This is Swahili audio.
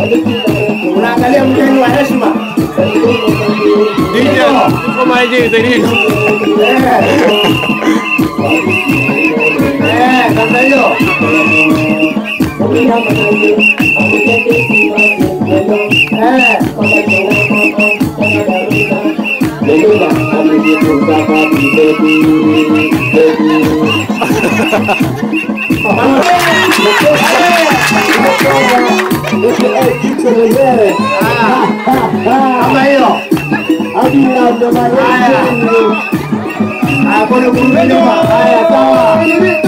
Unaangalia mgeni wa heshima. DJ kama hivi zaidi. Kama hiyo. Kama hiyo. Haya, sawa.